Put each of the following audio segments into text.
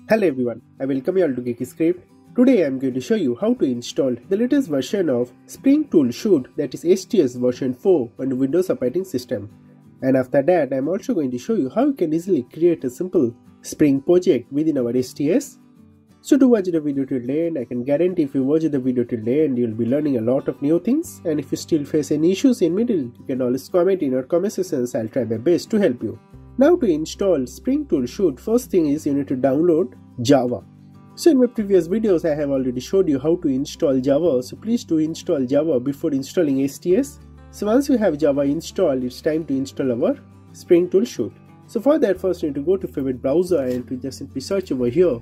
Hello everyone, I welcome you all to Geeky Script. Today I am going to show you how to install the latest version of Spring Tool Suite, that is STS version 4 on the Windows operating system. And after that I am also going to show you how you can easily create a simple Spring project within our STS. So do watch the video till the end. I can guarantee if you watch the video till the end, you will be learning a lot of new things. And if you still face any issues in middle, you can always comment in our comment sections. I'll try my best to help you. Now to install Spring Tool Suite, first thing is you need to download Java. So in my previous videos I have already showed you how to install Java. So please do install Java before installing STS. So once you have Java installed, it's time to install our Spring Tool Suite. So for that, first you need to go to favorite browser and to just simply search over here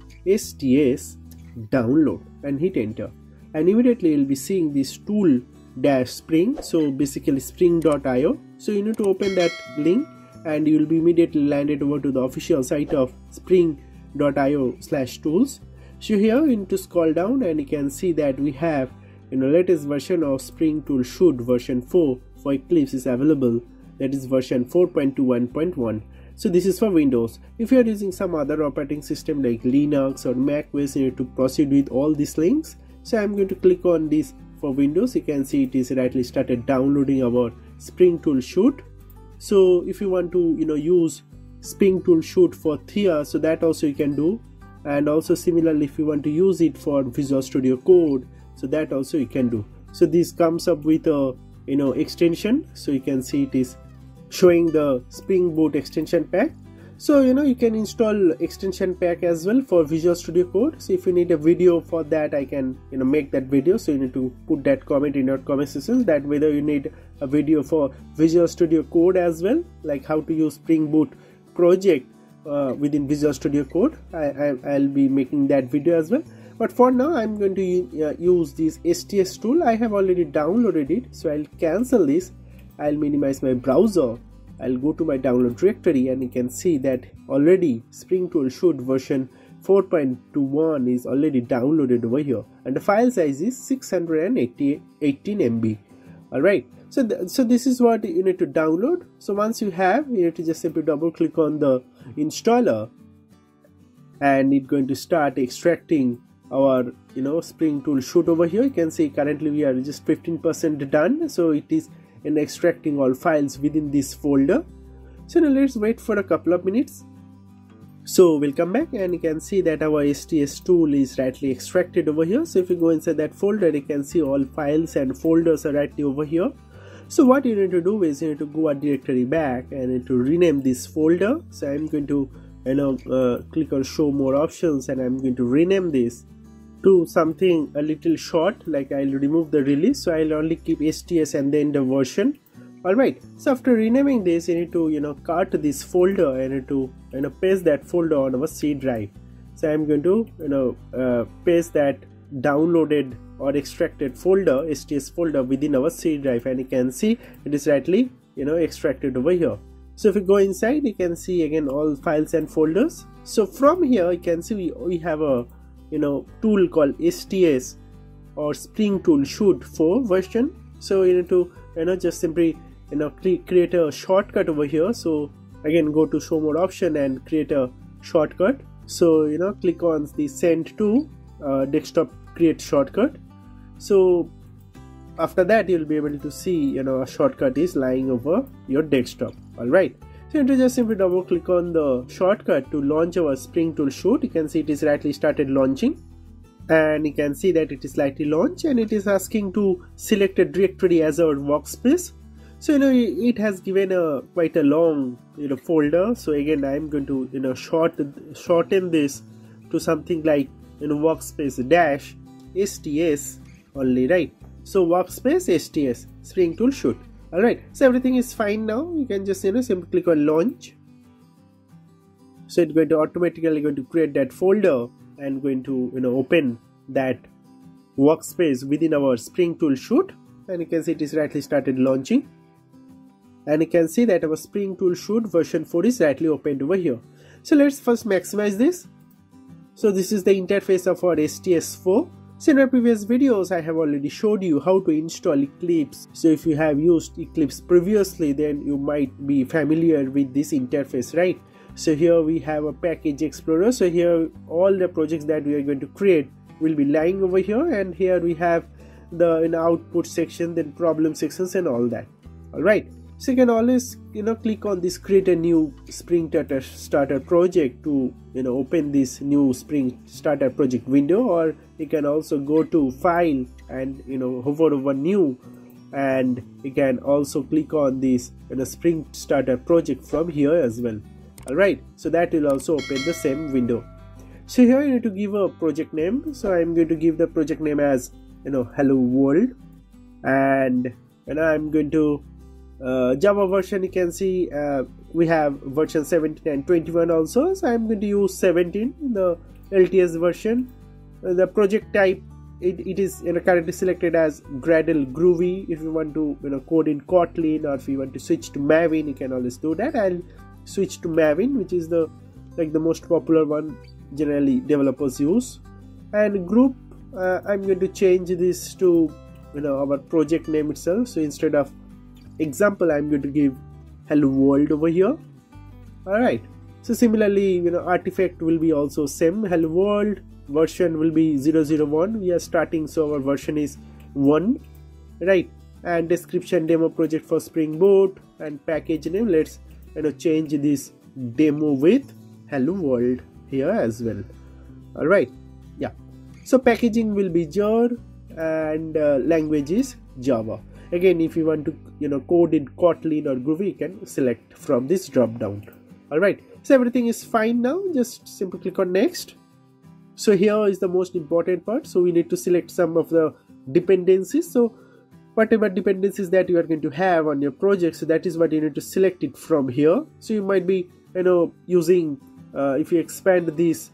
STS download and hit enter, and immediately you'll be seeing this tool-spring, so basically spring.io. so you need to open that link and you will be immediately landed over to the official site of spring.io/tools. So here you need to scroll down and you can see that we have latest version of Spring Tool Suite version 4 for Eclipse is available, that is version 4.21.1. So this is for Windows. If you are using some other operating system like Linux or Mac OS, you need to proceed with all these links. So I'm going to click on this for Windows. You can see it is rightly started downloading our Spring Tool Suite. So if you want to use Spring Tool Suite for Thea, so that also you can do. And also similarly, if you want to use it for Visual Studio Code, so that also you can do. So this comes up with a extension. So you can see it is showing the Spring Boot extension pack. So you can install extension pack as well for Visual Studio Code. So if you need a video for that, I can make that video. So you need to put that comment in your comment section that whether you need a video for Visual Studio Code as well, like how to use Spring Boot project within Visual Studio Code. I'll be making that video as well. But for now I'm going to use this STS tool. I have already downloaded it, so I'll cancel this. I'll minimize my browser, I'll go to my download directory, and you can see that already Spring Tool Suite version 4.21 is already downloaded over here, and the file size is 618 MB. Alright, so this is what you need to download. So once you have, you need to just simply double click on the installer and it's going to start extracting our Spring Tool Suite over here. You can see currently we are just 15% done, so it is and extracting all files within this folder. So now let's wait for a couple of minutes. So we'll come back and you can see that our STS tool is rightly extracted over here. So if you go inside that folder, you can see all files and folders are rightly over here. So what you need to do is you need to go a directory back and you need to rename this folder. So I'm going to click on show more options and I'm going to rename this to something a little short, like I'll remove the release, so I'll only keep STS and then the version. Alright, so after renaming this, you need to cart this folder and you need to paste that folder on our C drive. So I'm going to paste that downloaded or extracted folder, STS folder, within our C drive, and you can see it is rightly extracted over here. So if you go inside, you can see again all files and folders. So from here you can see we have a tool called STS or Spring Tool Suite 4 version. So you need to just simply create a shortcut over here. So again, go to show more option and create a shortcut. So click on the send to desktop create shortcut. So after that you'll be able to see a shortcut is lying over your desktop. Alright, so you need to just simply double click on the shortcut to launch our Spring Tool Suite. You can see it is rightly started launching, and you can see that it is slightly launched, and it is asking to select a directory as our workspace. So it has given a quite a long folder. So again I'm going to shorten this to something like workspace dash STS only, right? So workspace STS Spring Tool Suite. Alright, so everything is fine now. You can just simply click on launch. So it's going to automatically create that folder and going to open that workspace within our Spring Tool Suite, and you can see it is rightly started launching, and you can see that our Spring Tool Suite version 4 is rightly opened over here. So let's first maximize this. So this is the interface of our STS 4. So in my previous videos I have already showed you how to install Eclipse. So if you have used Eclipse previously, then you might be familiar with this interface, right? So here we have a package explorer. So here all the projects that we are going to create will be lying over here, and here we have the output section, then problem sections and all that. All right, so you can always click on this create a new Spring Starter project to open this new Spring Starter project window, or you can also go to file and hover over new, and you can also click on this Spring Starter project from here as well. All right, so that will also open the same window. So here you need to give a project name. So I'm going to give the project name as hello world, and I'm going to Java version. You can see we have version 17 and 21 also, so I'm going to use 17, the LTS version. The project type, it is currently selected as Gradle Groovy. If you want to code in Kotlin, or if you want to switch to Maven, you can always do that. I'll switch to Maven, which is the most popular one generally developers use. And group, I'm going to change this to our project name itself. So instead of example, I'm going to give hello world over here. All right, so similarly artifact will be also same, hello world. Version will be 001. We are starting, so our version is 1, right? And description, demo project for Spring Boot, and package name, let's change this demo with hello world here as well. All right, yeah. So packaging will be jar, and language is Java. Again, if you want to code in Kotlin or Groovy, you can select from this drop down. All right, so everything is fine now. Just simply click on next. So here is the most important part. So we need to select some of the dependencies. So whatever dependencies that you are going to have on your project, so that is what you need to select it from here. So you might be using if you expand this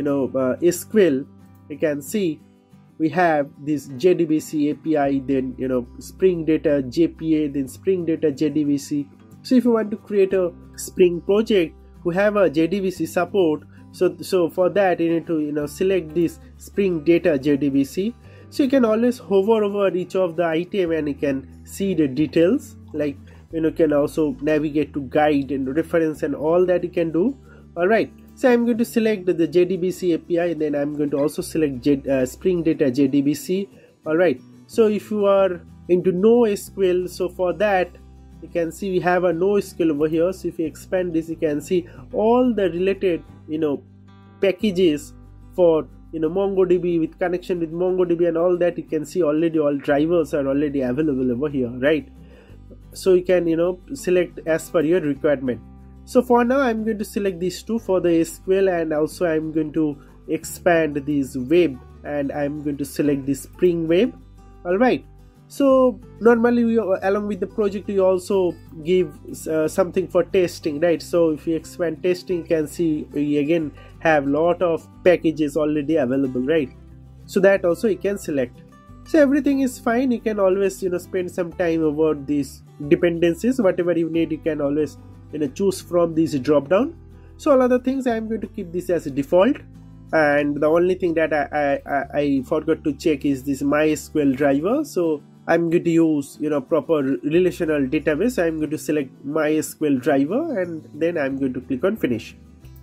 SQL, you can see we have this JDBC API, then Spring Data JPA, then Spring Data JDBC. So if you want to create a Spring project who have a JDBC support, so for that you need to select this Spring Data JDBC. So you can always hover over each of the item and you can see the details, like you can also navigate to guide and reference and all that you can do. All right, so I'm going to select the JDBC API, and then I'm going to also select Spring Data JDBC. All right, so if you are into NoSQL, so for that you can see we have a NoSQL over here. So if you expand this, you can see all the related packages for MongoDB with connection with MongoDB and all that. You can see already all drivers are already available over here, right? So you can select as per your requirement. So for now I'm going to select these two for the SQL, and also I'm going to expand this web, and I'm going to select this Spring Web. All right, so normally we, along with the project, we also give something for testing, right? So if you expand testing, you can see we again have lot of packages already available, right? So that also you can select. So everything is fine. You can always spend some time over these dependencies. Whatever you need, you can always choose from this drop down. So all other things I'm going to keep this as a default, and the only thing that I forgot to check is this MySQL driver. So I'm going to use proper relational database. I'm going to select MySQL driver, and then I'm going to click on finish.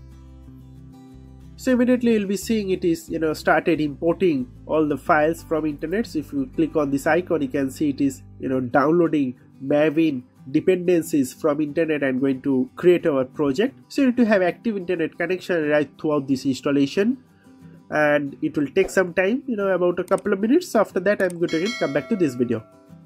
So immediately you'll be seeing it is started importing all the files from internet. So if you click on this icon, you can see it is downloading Maven dependencies from internet and going to create our project. So you need to have active internet connection right throughout this installation, and it will take some time, about a couple of minutes. After that, I'm going to again come back to this video.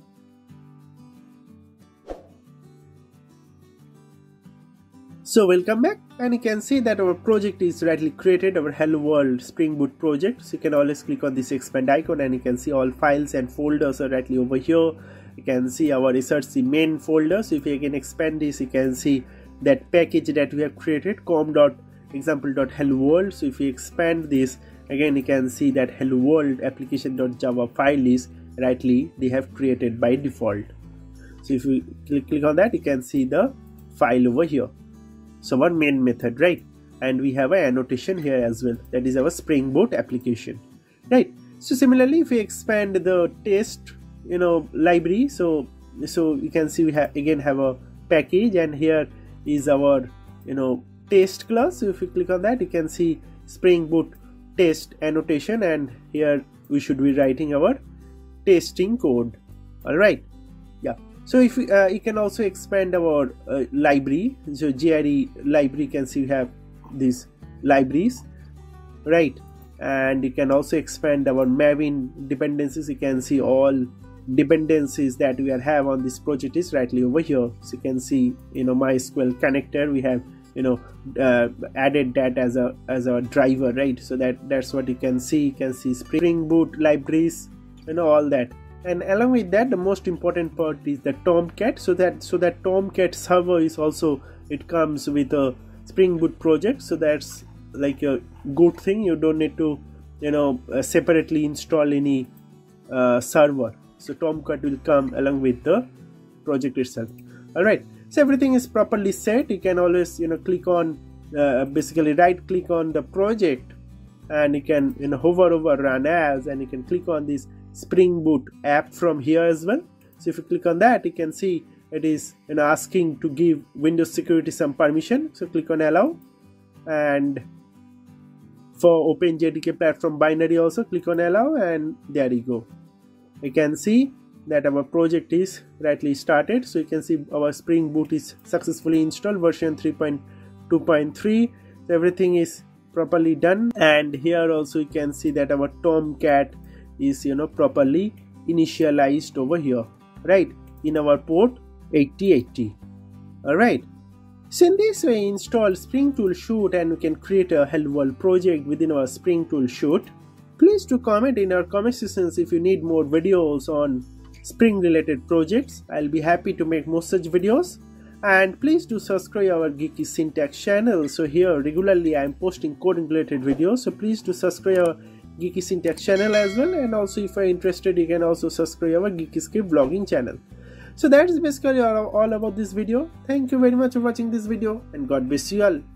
So welcome back, and you can see that our project is rightly created, our Hello World Spring Boot project. So you can always click on this expand icon, and you can see all files and folders are rightly over here. You can see our research main folder. So if you can expand this, you can see that package that we have created, com.example.helloworld. So if you expand this, again you can see that hello world application.java file is rightly they have created by default. So if you click on that, you can see the file over here. So our main method, right? And we have an annotation here as well. That is our Spring Boot application, right? So similarly, if we expand the test library, so you can see we again have a package, and here is our test class. So if you click on that, you can see Spring Boot test annotation, and here we should be writing our testing code. All right, yeah. So if you can also expand our library. So GRE library, you can see we have these libraries, right? And you can also expand our Maven dependencies. You can see all dependencies that we have on this project is rightly over here. So you can see, MySQL connector, we have added that as a driver, right? So that's what you can see. You can see Spring Boot libraries, all that. And along with that, the most important part is the Tomcat. So that Tomcat server is also, it comes with a Spring Boot project. So that's like a good thing. You don't need to separately install any server. So Tomcat will come along with the project itself. All right, so everything is properly set. You can always click on basically right click on the project, and you can hover over run as, and you can click on this Spring Boot app from here as well. So if you click on that, you can see it is asking to give Windows security some permission. So click on allow, and for OpenJDK platform binary also click on allow, and there you go. You can see that our project is rightly started. So you can see our Spring Boot is successfully installed, version 3.2.3. so everything is properly done. And here also you can see that our Tomcat is properly initialized over here, right, in our port 8080. all right, so in this way, install Spring Tool Suite, and we can create a Hello World project within our Spring Tool Suite. Please do comment in our comment sections if you need more videos on Spring related projects. I'll be happy to make more such videos. And please do subscribe our Geeky Syntax channel. So here regularly I am posting coding related videos. So please do subscribe our Geeky Syntax channel as well. And also if you are interested, you can also subscribe our Geeky Script vlogging channel. So that is basically all about this video. Thank you very much for watching this video, and God bless you all.